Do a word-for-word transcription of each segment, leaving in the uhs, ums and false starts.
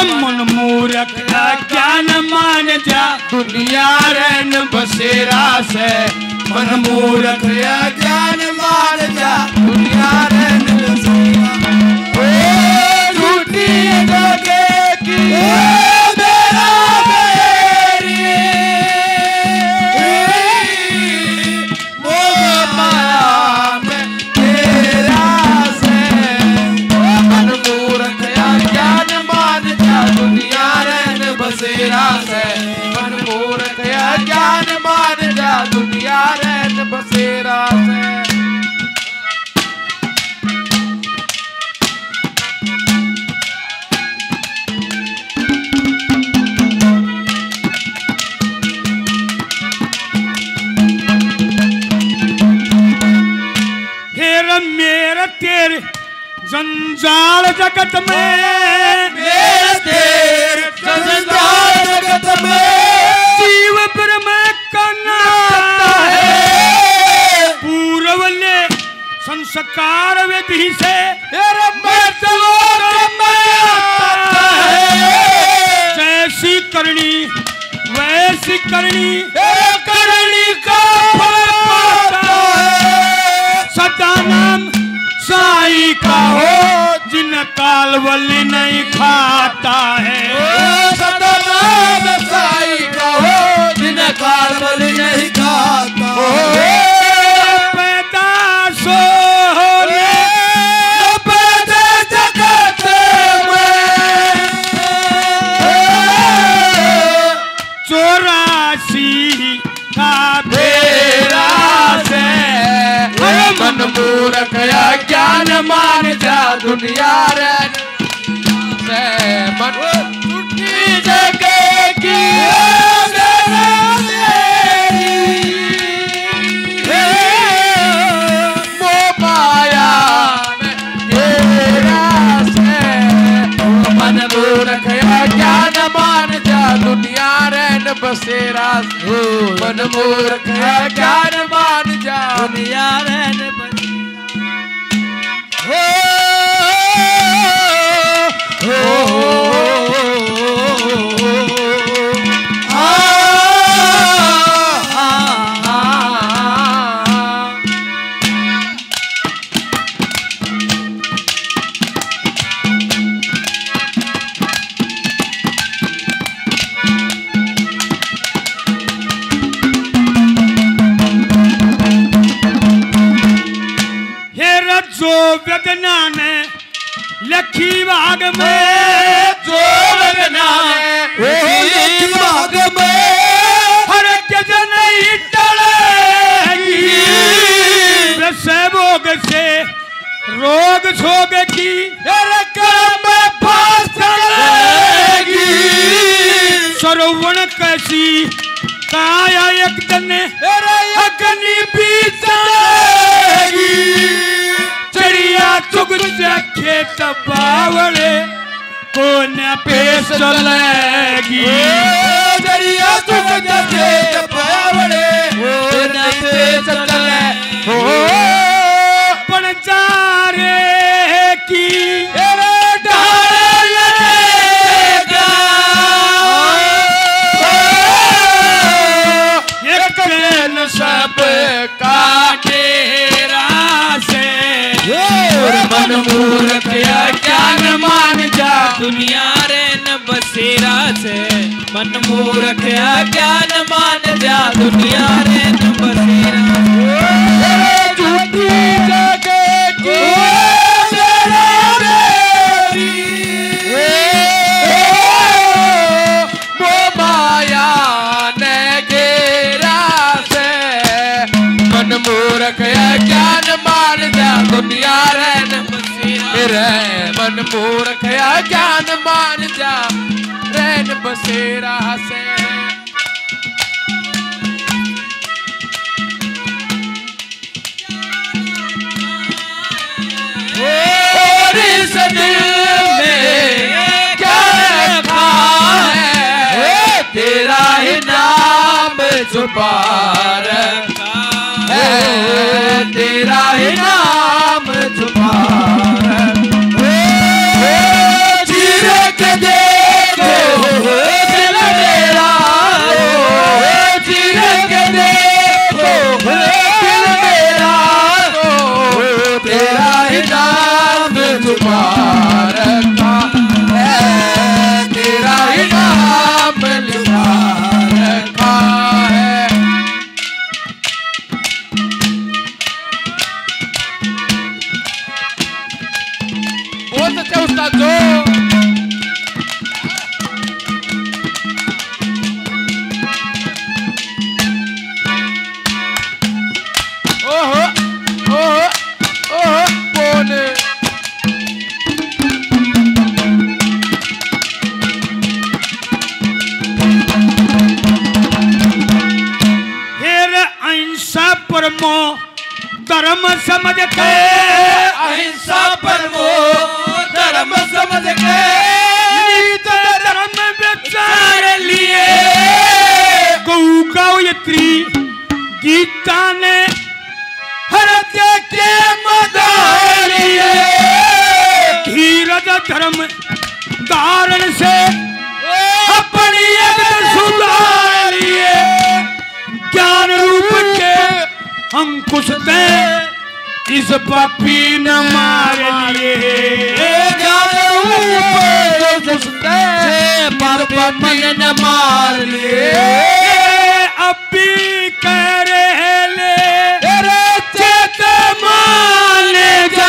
मन मूर्ख ज्ञान मान जा दुनिया रैन बसेरा से मन मूर्ख ज्ञान मान जा दुनिया रैन बसेरा झूठी जगे की मेरा मेरी मोह माया में तेरा से मन मूर्ख ज्ञान मान जा दुनिया रैन बसेरा से मन मूर्ख ज्ञान मान जा दुनिया रैन बसेरा से मेरे तेरे जंजाल जगत में मेरे तेरे जंजाल जगत में जीव ब्रह्म का नाता है पूर्वले संस्कार विधि से जैसी करनी वैसी करनी करनी का फल पाता है सदा नाम साई का हो जिन कालवली नहीं खाता है सदा नाम साई का हो जिन कालवली नहीं खाता हो पैदा सो पैदा जगत में चौरासी का बेरा से मन मूर्ख ज्ञान मान जा दुनिया रैन से मन झूठी जगे की मोह माया में तेरा से मन मूर्ख ज्ञान मान जा दुनिया रैन बसेरा से मन मूर्ख ज्ञान मान जा दुनिया रैन हो हो वेदना ने लखी बाग में जो वेदना लखी बाग में हर जन ही टलेगी वैसे भोग से रोग छोग की कर्म फांस चलेगी सरवण कैसी काया एक दिन अग्नि भी चलेगी चिड़िया चुग खेत बावड़े को न पेश चलेगी चिड़िया चुग खेत बावड़े को न पेश चले हो पण चारे की सब काटेरा से मन मूर्ख ज्ञान मान जा दुनिया रैन बसेरा से मन मूर्ख ज्ञान मान जा दुनिया रैन बसेरा झूठी जगे की वो माया ने घेरा से मन मूर्ख ज्ञान मान जा दुनिया रैन बसेरा मन मूर्ख ज्ञान मान जा रैन बसेरा से और इस दिल में क्या रखा है तेरा ही नाम छुपा रखा है तेरा ही नाम छुपा रखा है चीर के दे धर्म समझ के अहिंसा परमो धर्म समझ के नीत धर्म विचार लिए गौ गायत्री गीता ने हृदय के मदार लिए धीरज धर्म धारण से अपनी सुधार लिए ज्ञान रूप के अंकुश ते इस पापी न मार लिए ज्ञान रूप से पापी न मार लिए अब भी कह रहे ले चेत मान जा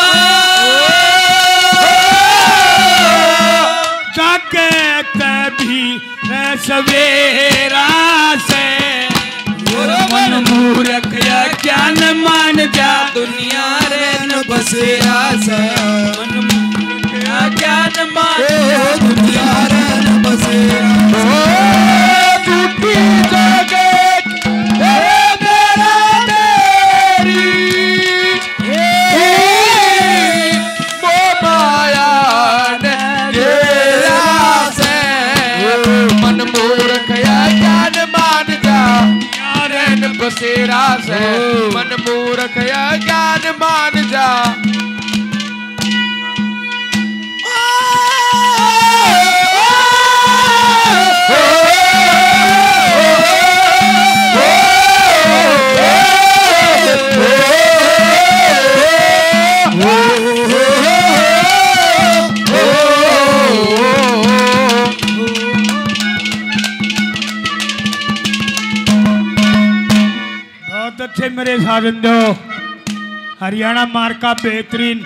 जाके कभी सवेरा से मन मूर्ख या ज्ञान मान जा दुनिया रे न बसेरा सा मन मूर्ख या ज्ञान मान जा दुनिया रे न बसेरा टूटी जगत मेरा तेरी वो माया ने घेरा से मन मूर्ख या ज्ञान मान जा बसेरा से मन मूर्ख या ज्ञान मान जा अच्छे मेरे साजन दो हरियाणा मार्ग का बेहतरीन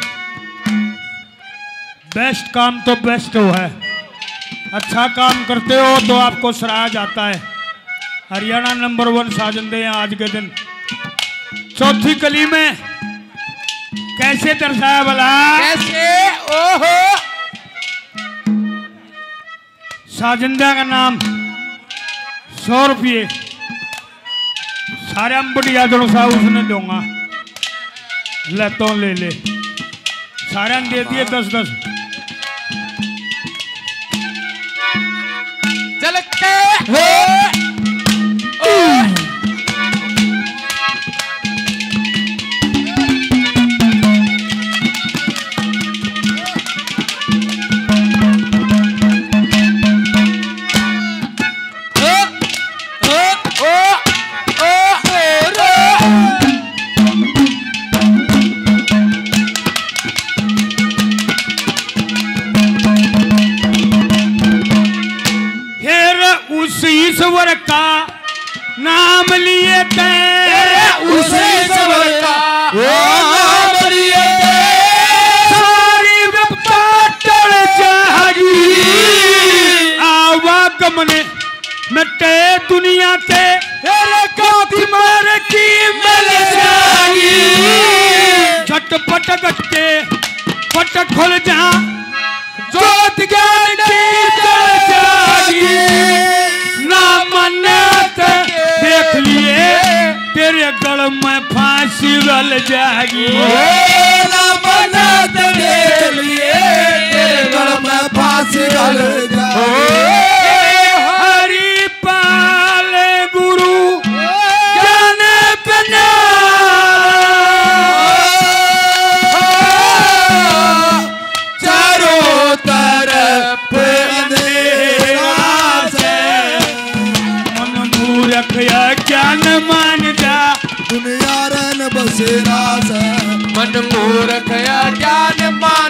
बेस्ट काम तो बेस्ट हो है। अच्छा काम करते हो तो आपको सराहा जाता है। हरियाणा नंबर वन साजन दे आज के दिन चौथी कली में कैसे दर्शाया भला कैसे ओहो साजिंदा का नाम सौ रुपये सारे हम बढ़िया जो सा उसने दूंगा ले तो ले ले सारे दे दिए दस दस चल के हो ईश्वर का नाम लिए तेरे उस ईश्वर का नाम लिए सारी विपदा टल जाएगी आवागमन मिटे दुनिया ते तेरे काती मार की मिल जाएगी झटपट गटके पट खुल जा जोत ज्ञान की जल जाएगी ना मन्नत देख लिए तेरे गल में फांसी गल जाएगी ना मन्नत देख लिए तेरे गल में फांसी गल जाएगी हरि पाल गुरु ज्ञान बना चारों तरफ अंधेरा से रखया ज्ञान मान जा दुनिया रन बसेरा से मन मूर्ख या ज्ञान मान